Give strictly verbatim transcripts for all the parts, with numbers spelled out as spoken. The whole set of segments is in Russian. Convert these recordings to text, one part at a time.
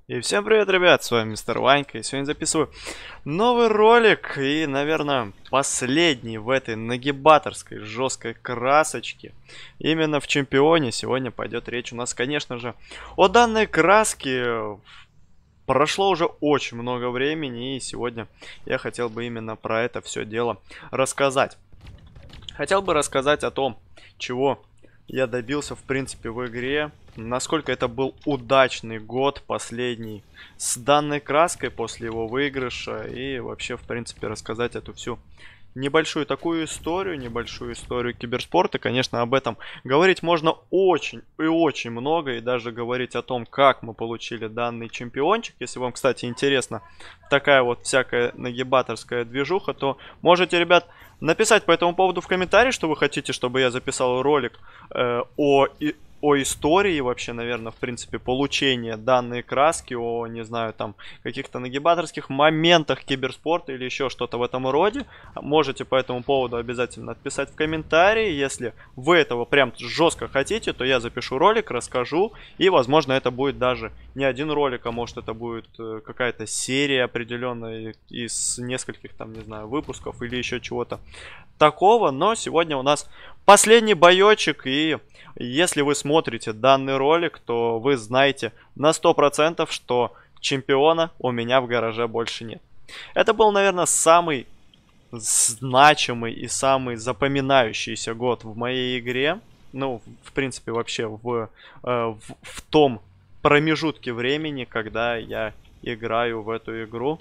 И всем привет, ребят, с вами Мистер Ванька, и сегодня записываю новый ролик, и, наверное, последний в этой нагибаторской жесткой красочке. Именно в Чемпионе сегодня пойдет речь у нас, конечно же, о данной краске. Прошло уже очень много времени, и сегодня я хотел бы именно про это все дело рассказать. Хотел бы рассказать о том, чего я добился, в принципе, в игре. Насколько это был удачный год последний с данной краской после его выигрыша. И вообще, в принципе, рассказать эту всю небольшую такую историю, небольшую историю киберспорта. Конечно, об этом говорить можно очень и очень много. И даже говорить о том, как мы получили данный чемпиончик. Если вам, кстати, интересна такая вот всякая нагибаторская движуха, то можете, ребят, написать по этому поводу в комментарии, что вы хотите, чтобы я записал ролик э, о, и, о истории вообще, наверное, в принципе, получения данной краски, о, не знаю, там, каких-то нагибаторских моментах киберспорта или еще что-то в этом роде. Можете по этому поводу обязательно отписать в комментарии. Если вы этого прям жестко хотите, то я запишу ролик, расскажу, и, возможно, это будет даже не один ролик, а может, это будет э, какая-то серия определенная из нескольких, там, не знаю, выпусков или еще чего-то такого. Но сегодня у нас последний боечек, и если вы смотрите данный ролик, то вы знаете на сто процентов, что чемпиона у меня в гараже больше нет. Это был, наверное, самый значимый и самый запоминающийся год в моей игре. Ну, в принципе, вообще в, э, в, в том промежутке времени, когда я играю в эту игру.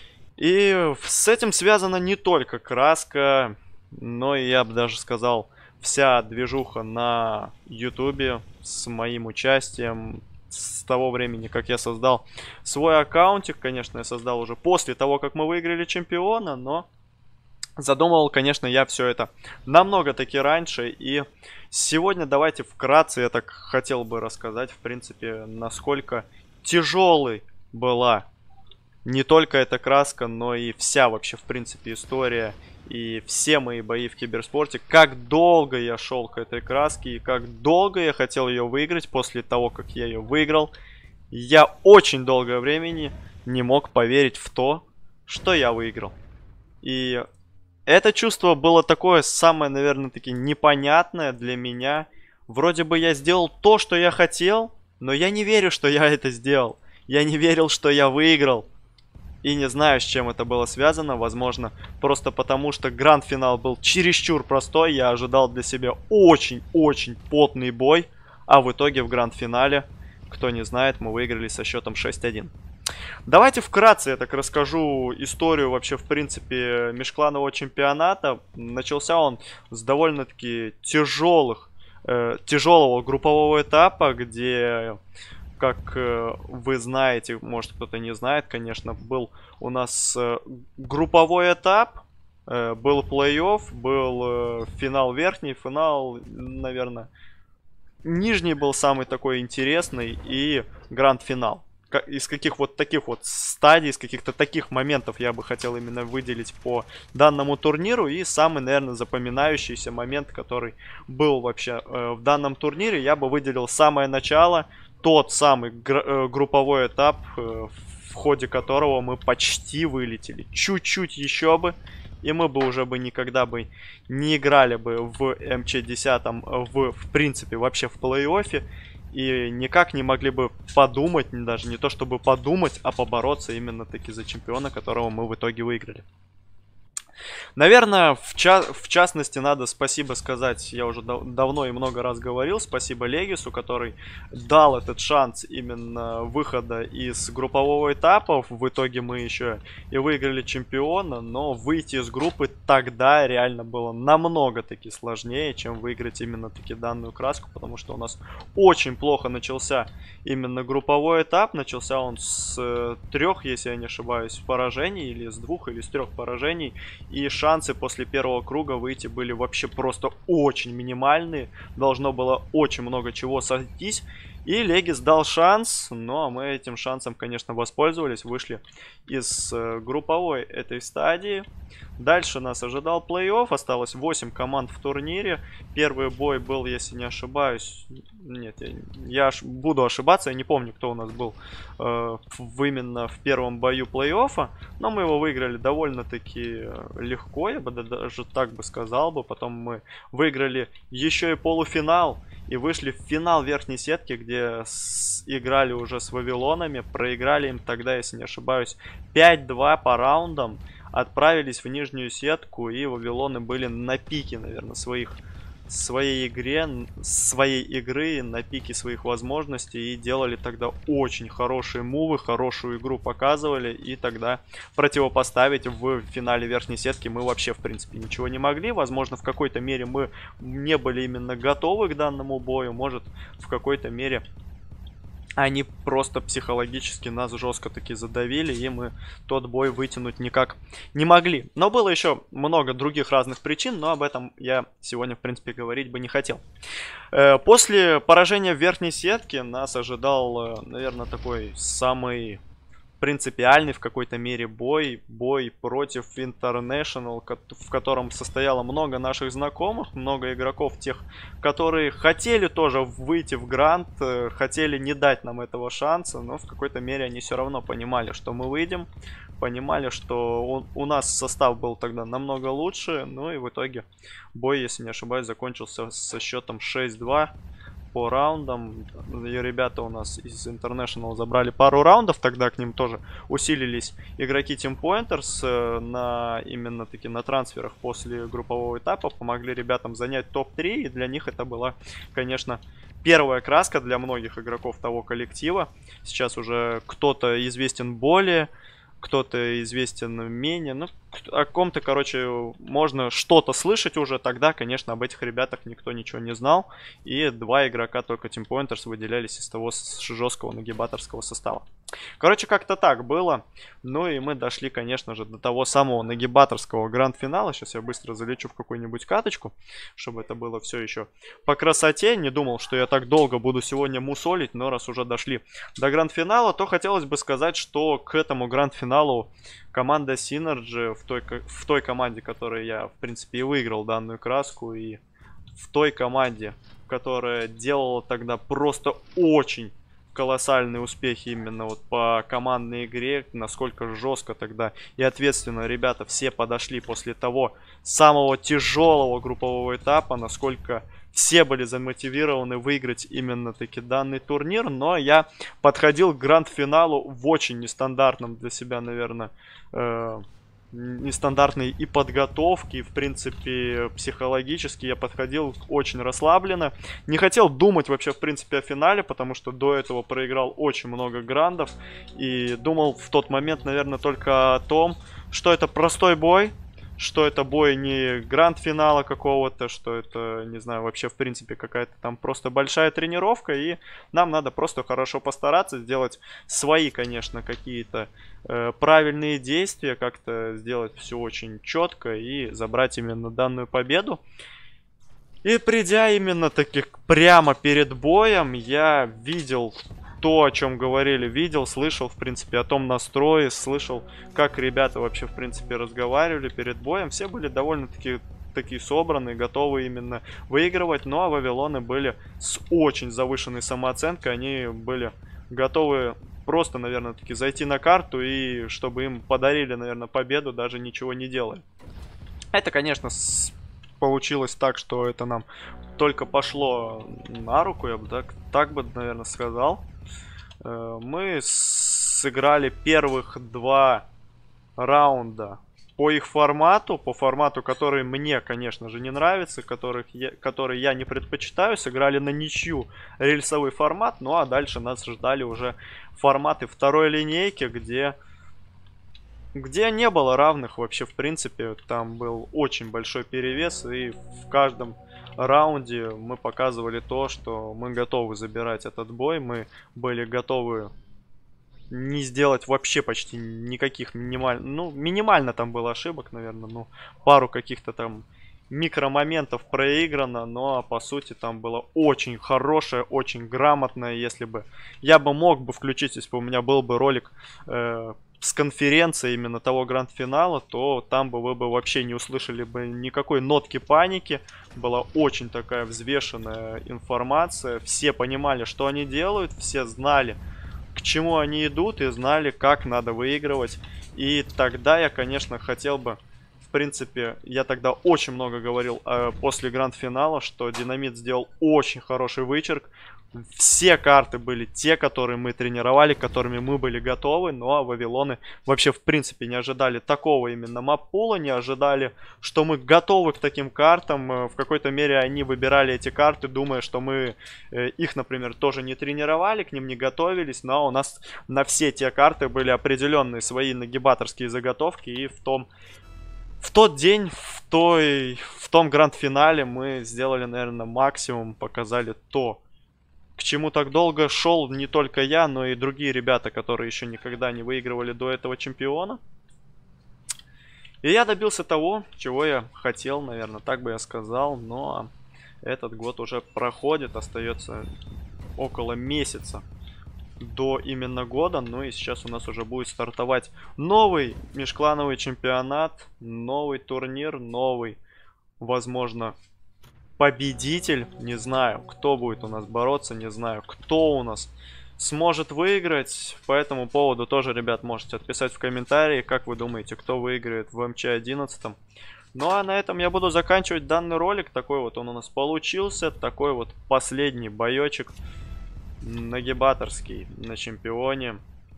И с этим связана не только краска, но и, я бы даже сказал, вся движуха на ютубе с моим участием. С того времени, как я создал свой аккаунтик. Конечно, я создал уже после того, как мы выиграли чемпиона, но задумывал, конечно, я все это намного-таки раньше. И сегодня давайте вкратце я так хотел бы рассказать, в принципе, насколько тяжелой была не только эта краска, но и вся вообще, в принципе, история и все мои бои в киберспорте. Как долго я шел к этой краске и как долго я хотел ее выиграть. После того, как я ее выиграл, я очень долгое времени не мог поверить в то, что я выиграл. И это чувство было такое самое, наверное, таки непонятное для меня. Вроде бы я сделал то, что я хотел, но я не верю, что я это сделал. Я не верил, что я выиграл. И не знаю, с чем это было связано. Возможно, просто потому, что гранд-финал был чересчур простой. Я ожидал для себя очень-очень потный бой. А в итоге в гранд-финале, кто не знает, мы выиграли со счетом шесть один. Давайте вкратце я так расскажу историю вообще, в принципе, межкланового чемпионата. Начался он с довольно-таки тяжелых, э, тяжелого группового этапа, где... Как э, вы знаете, может кто-то не знает, конечно, был у нас э, групповой этап, э, был плей-офф, был э, финал верхний, финал, наверное, нижний был самый такой интересный и гранд-финал. Из каких вот таких вот стадий, из каких-то таких моментов я бы хотел именно выделить по данному турниру. И самый, наверное, запоминающийся момент, который был вообще э, в данном турнире, я бы выделил самое начало. Тот самый групповой этап, в ходе которого мы почти вылетели. Чуть-чуть еще бы, и мы бы уже бы никогда бы не играли бы в эм че десять, в, в принципе, вообще в плей-оффе. И никак не могли бы подумать, даже не то чтобы подумать, а побороться именно таки за чемпиона, которого мы в итоге выиграли. Наверное, в, ча в частности, надо спасибо сказать, я уже дав давно и много раз говорил, спасибо Легису, который дал этот шанс именно выхода из группового этапа. В итоге мы еще и выиграли чемпиона, но выйти из группы тогда реально было намного-таки сложнее, чем выиграть именно таки данную краску, потому что у нас очень плохо начался именно групповой этап. Начался он с э, трех, если я не ошибаюсь, поражений, или с двух, или с трех поражений. И шансы после первого круга выйти были вообще просто очень минимальные. Должно было очень много чего сойтись. И Легис дал шанс, но мы этим шансом, конечно, воспользовались, вышли из э, групповой этой стадии. Дальше нас ожидал плей-офф, осталось восемь команд в турнире. Первый бой был, если не ошибаюсь, нет, я, я аж, буду ошибаться, я не помню, кто у нас был э, в, именно в первом бою плей-оффа, но мы его выиграли довольно-таки легко, я бы даже так бы сказал бы. Потом мы выиграли еще и полуфинал и вышли в финал верхней сетки, где с... играли уже с Вавилонами, проиграли им тогда, если не ошибаюсь, пять-два по раундам. Отправились в нижнюю сетку, и Вавилоны были на пике, наверное, своих, своей игре, своей игры, на пике своих возможностей, и делали тогда очень хорошие мувы, хорошую игру показывали, и тогда противопоставить в финале верхней сетки мы вообще, в принципе, ничего не могли. Возможно, в какой-то мере мы не были именно готовы к данному бою, может, в какой-то мере они просто психологически нас жестко таки задавили, и мы тот бой вытянуть никак не могли. Но было еще много других разных причин, но об этом я сегодня, в принципе, говорить бы не хотел. После поражения в верхней сетке нас ожидал, наверное, такой самый принципиальный в какой-то мере бой. Бой против International, в котором состояло много наших знакомых, много игроков, тех, которые хотели тоже выйти в гранд, хотели не дать нам этого шанса, но в какой-то мере они все равно понимали, что мы выйдем, понимали, что он, у нас состав был тогда намного лучше, ну и в итоге бой, если не ошибаюсь, закончился со счетом шесть-два. По раундам. И ребята у нас из International забрали пару раундов, тогда к ним тоже усилились игроки Team Pointers на именно таки на трансферах после группового этапа, помогли ребятам занять топ три, и для них это была, конечно, первая краска для многих игроков того коллектива. Сейчас уже кто-то известен более, кто-то известен менее, ну, о ком-то, короче, можно что-то слышать уже. Тогда, конечно, об этих ребятах никто ничего не знал, и два игрока только Team Pointers выделялись из того жесткого нагибаторского состава. Короче, как-то так было. Ну и мы дошли, конечно же, до того самого нагибаторского гранд-финала. Сейчас я быстро залечу в какую-нибудь каточку, чтобы это было все еще по красоте. Не думал, что я так долго буду сегодня мусолить, но раз уже дошли до гранд-финала, то хотелось бы сказать, что к этому гранд-финалу команда Synergy, в той, в той команде, которой я, в принципе, и выиграл данную краску, и в той команде, которая делала тогда просто очень колоссальные успехи именно вот по командной игре, насколько жестко тогда и ответственно ребята все подошли после того самого тяжелого группового этапа, насколько все были замотивированы выиграть именно таки данный турнир. Но я подходил к гранд-финалу в очень нестандартном для себя, наверное, э нестандартной и подготовки, и, в принципе, психологически я подходил очень расслабленно. Не хотел думать вообще, в принципе, о финале, потому что до этого проиграл очень много грандов. И думал в тот момент, наверное, только о том, что это простой бой, что это бой не гранд-финала какого-то, что это, не знаю, вообще, в принципе, какая-то там просто большая тренировка, и нам надо просто хорошо постараться, сделать свои, конечно, какие-то э, правильные действия, как-то сделать все очень четко и забрать именно данную победу. И придя именно таки прямо перед боем, я видел то, о чем говорили, видел, слышал, в принципе, о том настрое, слышал, как ребята вообще, в принципе, разговаривали перед боем. Все были довольно-таки такие собранные, готовы именно выигрывать, ну а Вавилоны были с очень завышенной самооценкой, они были готовы просто, наверное, таки зайти на карту и чтобы им подарили, наверное, победу, даже ничего не делая. Это, конечно, с... получилось так, что это нам только пошло на руку, я бы так, так бы, наверное, сказал. Мы сыграли первых два раунда по их формату, по формату, который мне, конечно же, не нравится, которых я, который я не предпочитаю. Сыграли на ничью, рельсовый формат, ну а дальше нас ждали уже форматы второй линейки, где, где не было равных вообще, в принципе. Там был очень большой перевес, и в каждом раунде мы показывали то, что мы готовы забирать этот бой, мы были готовы не сделать вообще почти никаких минимально, ну, минимально там было ошибок, наверное, ну, пару каких-то там микромоментов проиграно, но по сути там было очень хорошее, очень грамотное. Если бы я бы мог бы включить, если бы у меня был бы ролик э, с конференции именно того гранд-финала, то там бы вы бы вообще не услышали бы никакой нотки паники. Была очень такая взвешенная информация. Все понимали, что они делают, все знали, к чему они идут, и знали, как надо выигрывать. И тогда я, конечно, хотел бы, в принципе, я тогда очень много говорил э, после гранд-финала, что Динамит сделал очень хороший вычерк. Все карты были те, которые мы тренировали, которыми мы были готовы, но Вавилоны вообще в принципе не ожидали такого именно маппула, не ожидали, что мы готовы к таким картам. В какой-то мере они выбирали эти карты, думая, что мы их, например, тоже не тренировали, к ним не готовились, но у нас на все те карты были определенные свои нагибаторские заготовки, и в том... В тот день, в, той, в том гранд-финале мы сделали, наверное, максимум, показали то, к чему так долго шел не только я, но и другие ребята, которые еще никогда не выигрывали до этого чемпиона. И я добился того, чего я хотел, наверное, так бы я сказал. Но этот год уже проходит, остается около месяца до именно года. Ну и сейчас у нас уже будет стартовать новый межклановый чемпионат, новый турнир, новый, возможно, победитель. Не знаю, кто будет у нас бороться, не знаю, кто у нас сможет выиграть. По этому поводу тоже, ребят, можете отписать в комментарии, как вы думаете, кто выиграет в эм че одиннадцать. Ну а на этом я буду заканчивать данный ролик. Такой вот он у нас получился, такой вот последний боечек нагибаторский на чемпионе.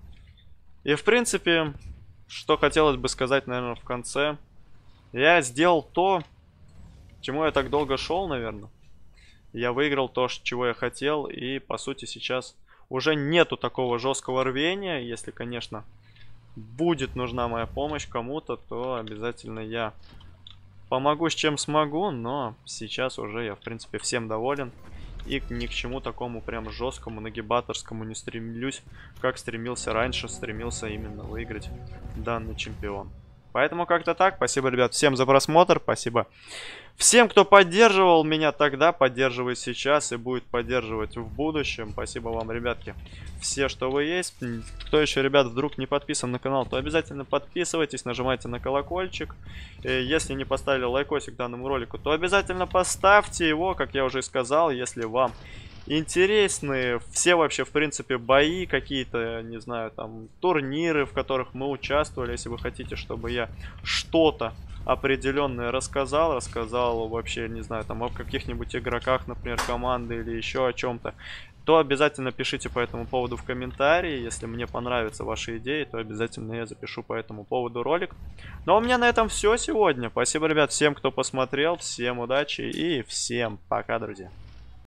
И в принципе, что хотелось бы сказать, наверное, в конце. Я сделал то, чему я так долго шел, наверное. Я выиграл то, чего я хотел. И, по сути, сейчас уже нету такого жесткого рвения. Если, конечно, будет нужна моя помощь кому-то, то обязательно я помогу с чем смогу. Но сейчас уже я, в принципе, всем доволен. И ни к чему такому прям жесткому, нагибаторскому не стремлюсь, как стремился раньше. Стремился именно выиграть данный чемпион. Поэтому как-то так. Спасибо, ребят, всем за просмотр. Спасибо всем, кто поддерживал меня тогда, поддерживает сейчас и будет поддерживать в будущем. Спасибо вам, ребятки, все, что вы есть. Кто еще, ребят, вдруг не подписан на канал, то обязательно подписывайтесь, нажимайте на колокольчик. И если не поставили лайкосик данному ролику, то обязательно поставьте его, как я уже сказал, если вам интересны все вообще, в принципе, бои какие-то, не знаю, там, турниры, в которых мы участвовали. Если вы хотите, чтобы я что-то определенное рассказал, рассказал вообще, не знаю, там, о каких-нибудь игроках, например, команды или еще о чем-то, то обязательно пишите по этому поводу в комментарии. Если мне понравятся ваши идеи, то обязательно я запишу по этому поводу ролик. Ну а у меня на этом все сегодня. Спасибо, ребят, всем, кто посмотрел, всем удачи и всем пока, друзья.